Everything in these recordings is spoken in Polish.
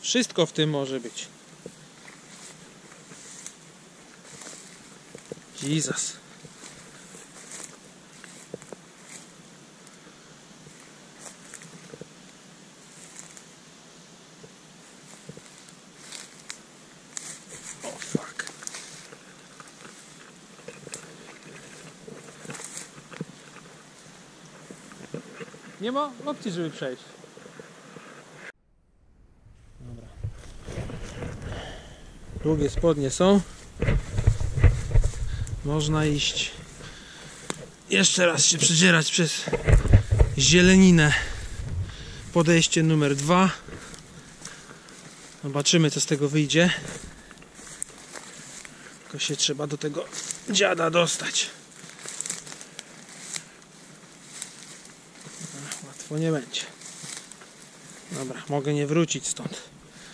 Wszystko w tym może być. Jesus. O fuck. Nie ma opcji, żeby przejść. Dobra. Długie spodnie są. Można iść. Jeszcze raz się przedzierać przez zieleninę. Podejście numer 2. Zobaczymy, co z tego wyjdzie. Tylko się trzeba do tego dziada dostać. Łatwo nie będzie. Dobra, mogę nie wrócić stąd.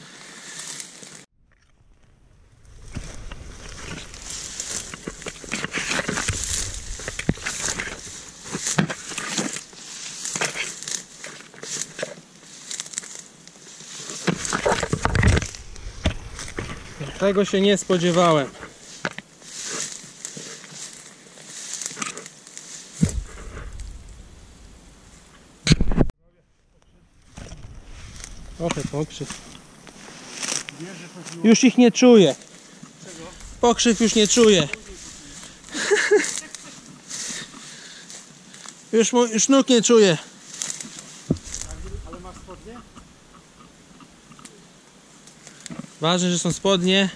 Tego się nie spodziewałem. Trochę pokrzyw. Już ich nie czuję. Pokrzyw już nie czuję. Już nóg nie czuję. Ale masz spodnie? Ważne, że są spodnie.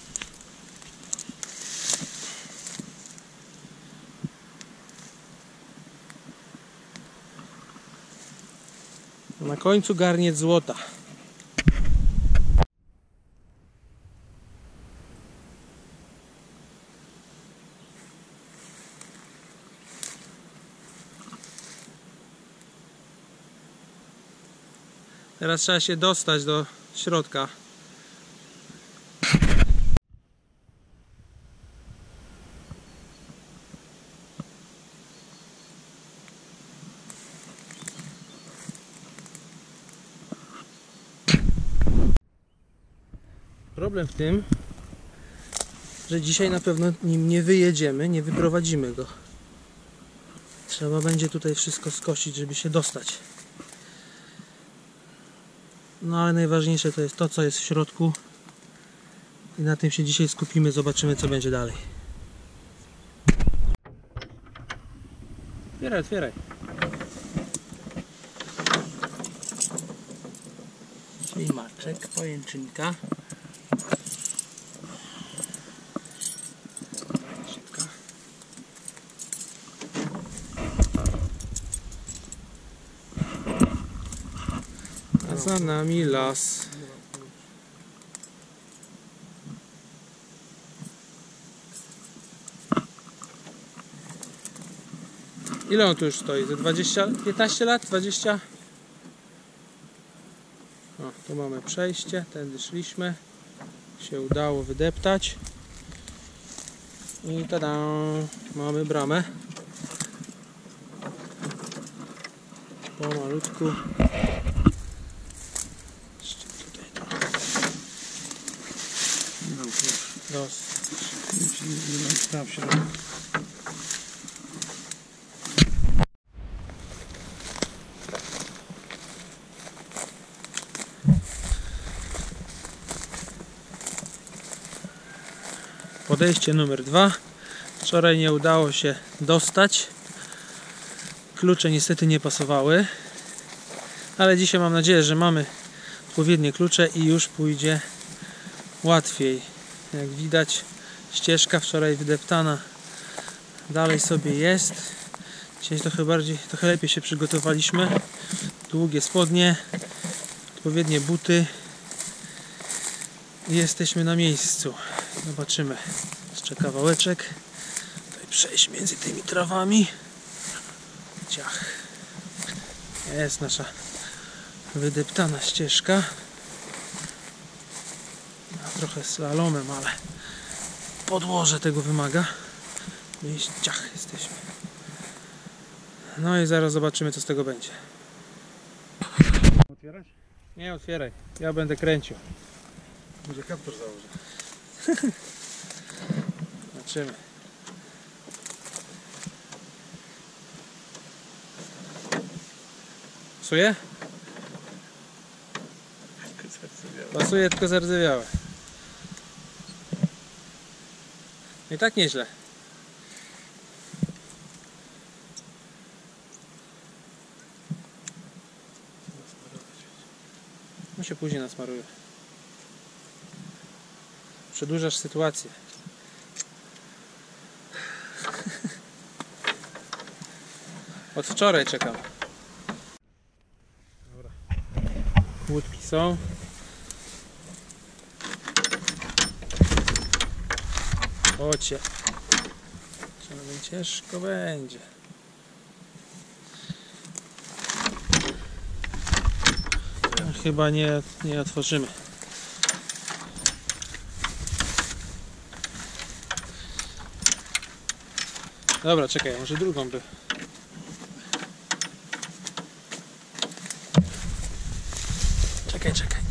Na końcu garniec złota. Teraz trzeba się dostać do środka. Problem w tym, że dzisiaj na pewno nim nie wyjedziemy, nie wyprowadzimy go. Trzeba będzie tutaj wszystko skosić, żeby się dostać. No ale najważniejsze to jest to, co jest w środku. I na tym się dzisiaj skupimy, zobaczymy, co będzie dalej. Otwieraj, otwieraj. Ślimaczek, pajęczynka. A za nami las. Ile on tu już stoi? Za 20, 15 lat? 20? O, tu mamy przejście, tędy szliśmy. Się udało wydeptać. I tada! Mamy bramę. Pomalutku. Jeszcze tutaj to. Tam w środku. Podejście numer 2. Wczoraj nie udało się dostać. Klucze niestety nie pasowały. Ale dzisiaj mam nadzieję, że mamy odpowiednie klucze i już pójdzie łatwiej. Jak widać, ścieżka wczoraj wydeptana dalej sobie jest. Dzisiaj trochę lepiej się przygotowaliśmy. Długie spodnie, odpowiednie buty. I jesteśmy na miejscu. Zobaczymy. Jeszcze kawałeczek. Tutaj przejść między tymi trawami. Ciach. Jest nasza wydeptana ścieżka. Trochę slalomem, ale podłoże tego wymaga. I ciach, jesteśmy. No i zaraz zobaczymy, co z tego będzie. Otwierać? Nie otwieraj, ja będę kręcił. Będzie kaptur założę. Zobaczymy. Pasuje? Pasuje, tylko zardzewiałe. I tak nieźle. No się później nasmaruje. Przedłużasz sytuację. Od wczoraj czekam. Dobra. Łódki są. Ocie. Ciężko będzie. Chyba nie otworzymy. Dobra, czekaj, może drugą by. Czekaj.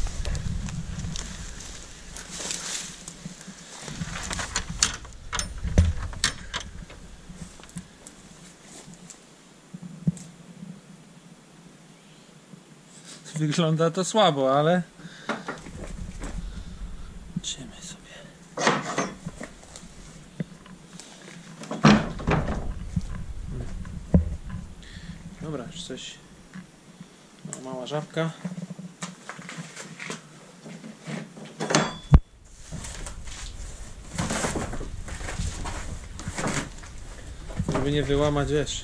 Wygląda to słabo, ale zobaczymy sobie. Dobra, już coś. No, mała żabka. Żeby nie wyłamać, wiesz.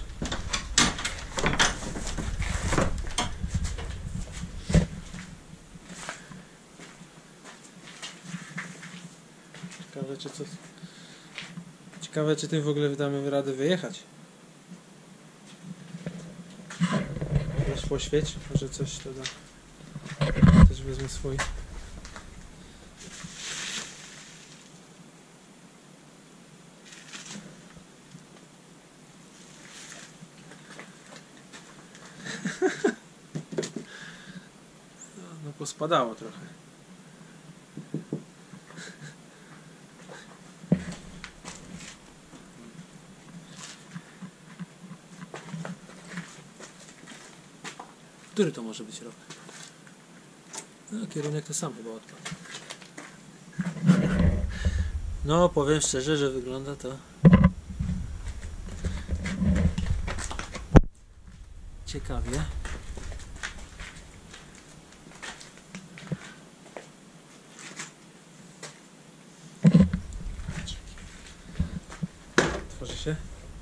Ciekawe, czy tym w ogóle damy radę wyjechać. Weź poświeć, może coś to da. Też wezmę swój. No pospadało trochę. Który to może być rok? No, kierunek to sam chyba odpadł. No, powiem szczerze, że wygląda to ciekawie. Tworzy się.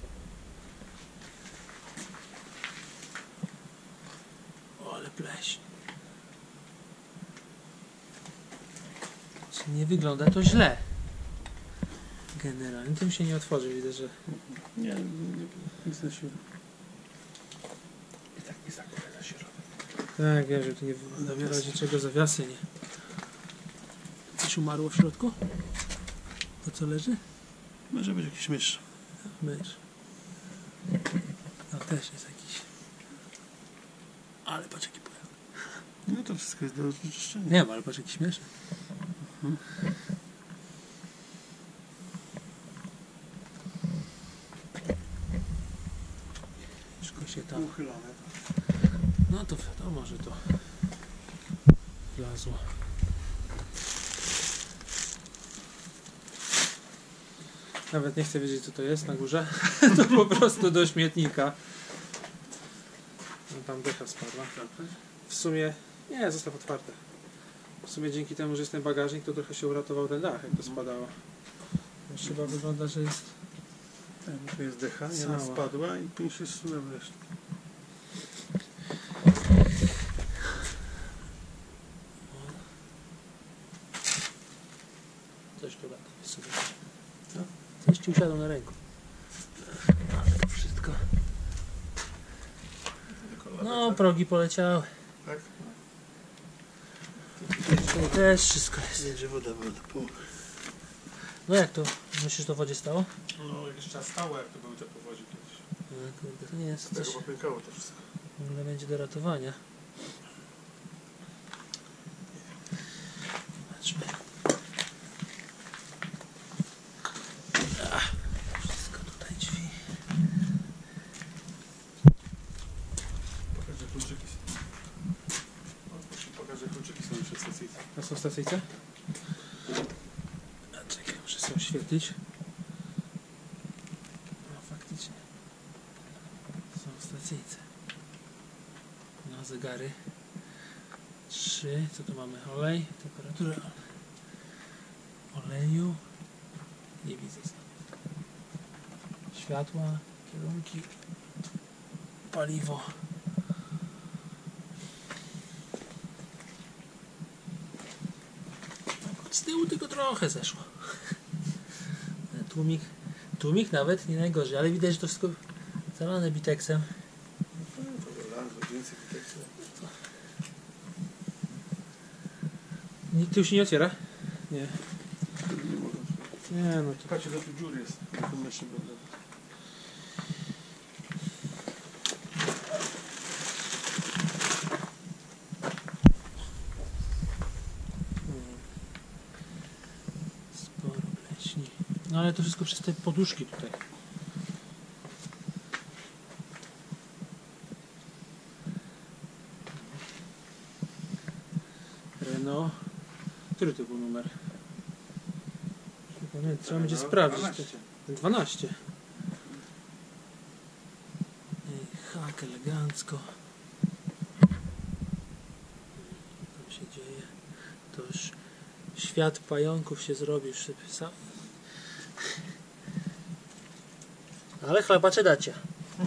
Pleś. Nie wygląda to źle. Generalnie tym się nie otworzy, widzę, że... Nie, nic na siłę. I tak nie zakupę za środek. Tak, wiem, że tu nie w razie czego zawiasy nie. Coś umarło w środku? To co leży? Może być jakiś mysz. Mysz. No też jest jakiś. Ale patrz jaki pojazd. No to wszystko jest do oczyszczenia. Nie wiem, ale patrz jakiś mieszek. Wszystko się tam... Uchylone. No to wiadomo, że to wlazło. Nawet nie chcę wiedzieć, co to jest na górze. To po prostu do śmietnika. No, tam decha spadła. W sumie... Nie, zostaw otwarte. W sumie dzięki temu, że jest ten bagażnik, to trochę się uratował ten dach, jak to spadało. Już chyba wygląda, że jest... Tak, tu jest decha, nie ona spadła i później się zsunęła jeszcze. Coś tu lata sobie. Co? Coś ci usiadł na ręku. Ale to wszystko... No, progi poleciały. Tak? Tu też wszystko jest. Będzie woda. No jak to? Myślisz, to w wodzie stało? No jakiś czas stało, jak to były te powodzi kiedyś. No, kurde, to nie jest coś... Tego popękało to wszystko. W ogóle będzie do ratowania. stacyjce? A, czekaj, muszę sobie oświetlić. No faktycznie. Są w stacyjce. No, zegary. 3. Co tu mamy? Olej. Temperatura oleju. Nie widzę znowu. Światła, kierunki, paliwo. Z tyłu tylko trochę zeszło. Tłumik nawet nie najgorzej, ale widać, że to wszystko zalane biteksem. Tył się nie otwiera? Nie. Nie, no to... Patrzcie, to tu dziur jest. Na tym naszym będę. Sporo pleśni. No ale to wszystko przez te poduszki tutaj. Renault. Który to był numer? Nie, trzeba będzie sprawdzić. 12. 12. Hak elegancko. Co tam się dzieje? To już świat pająków się zrobił. Sam. Ale chlapacze dacie.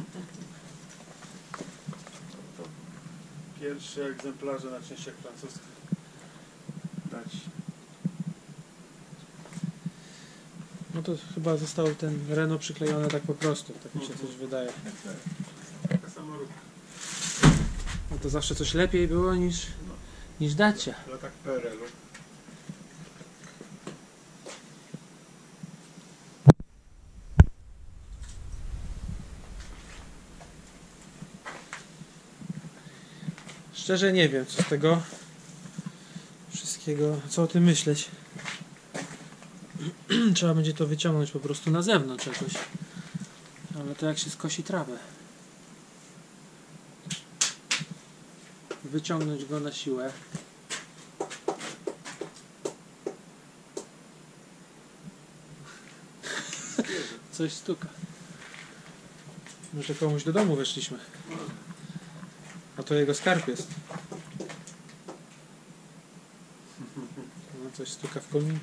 Pierwsze egzemplarze na częściach francuskich. Dać. No to chyba został ten Renault przyklejony tak po prostu. Tak mi się coś wydaje. Taka samoróbka. No to zawsze coś lepiej było niż dacia. W latach PRL-u. Szczerze nie wiem, co z tego wszystkiego, co o tym myśleć. Trzeba będzie to wyciągnąć po prostu na zewnątrz jakoś. Ale to jak się skosi trawę. Wyciągnąć go na siłę. Coś stuka. Może komuś do domu weszliśmy. A to jego skarb jest. No, coś stuka w kominie.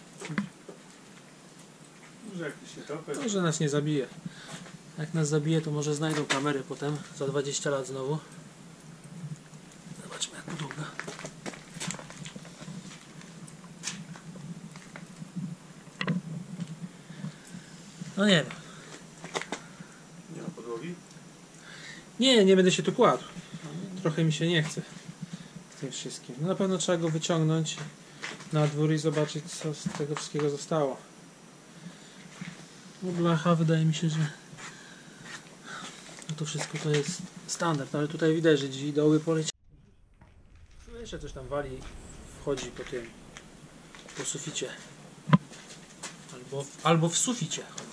Może jakiś nietoperz. Może nas nie zabije. Jak nas zabije, to może znajdą kamerę potem, za 20 lat znowu. Zobaczmy, jak długa. No nie wiem. Nie ma podłogi? Nie będę się tu kładł. Trochę mi się nie chce z tym wszystkim. No na pewno trzeba go wyciągnąć na dwór i zobaczyć, co z tego wszystkiego zostało. No blacha, wydaje mi się, że no to wszystko to jest standard, ale tutaj widać, że gdzieś doły poleci. Jeszcze coś tam wali, wchodzi po tym, po suficie. Albo w suficie.